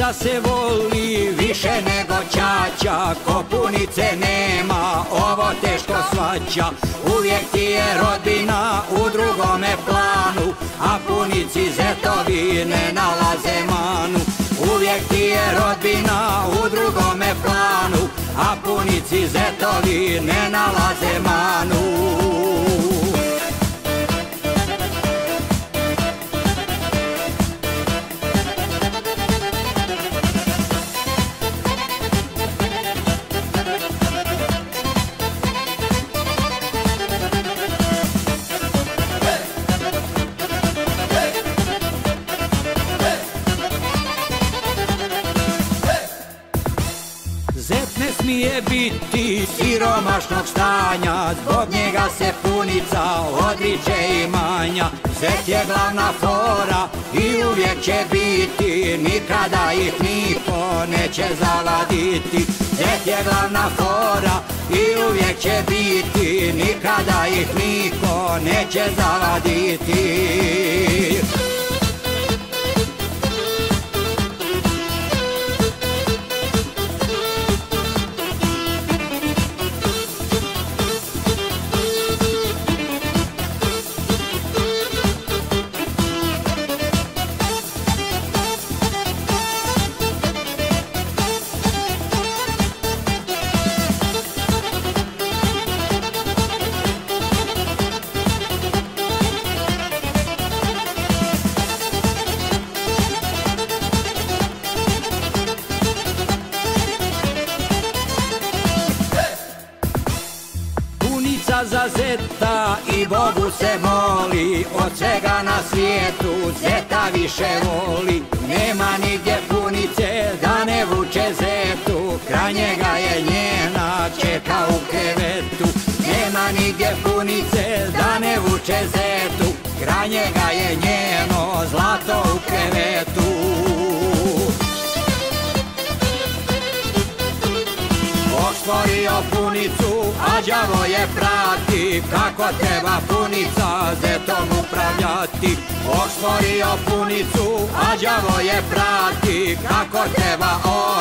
Punica se voli više nego ćaća, ko punice nema, ovo teško shvaća. Uvijek ti je rodbina u drugome planu, a punici zetovi ne nalaze manu. Uvijek ti je rodbina u drugome planu, a punici zetovi ne nalaze manu. Zet ne smije biti siromašnog stanja, zbog njega se punica odriče imanja. Zet je glavna fora i uvijek će biti, nikada ih niko neće zavaditi. Zet je glavna fora i uvijek će biti, nikada ih niko neće zavaditi. Za zeta i Bogu se moli, od svega na svijetu zeta više voli. Nema nigdje punice da ne vuče zetu, kraj njega je njena čeka u krevetu. Nema nigdje punice da ne vuče zetu, kraj njega je njeno zlato u krevetu. Bog stvorio punicu, a đavo je prati, kako treba punica zetom upravljati. Bog stvorio punicu, a đavo je prati, kako treba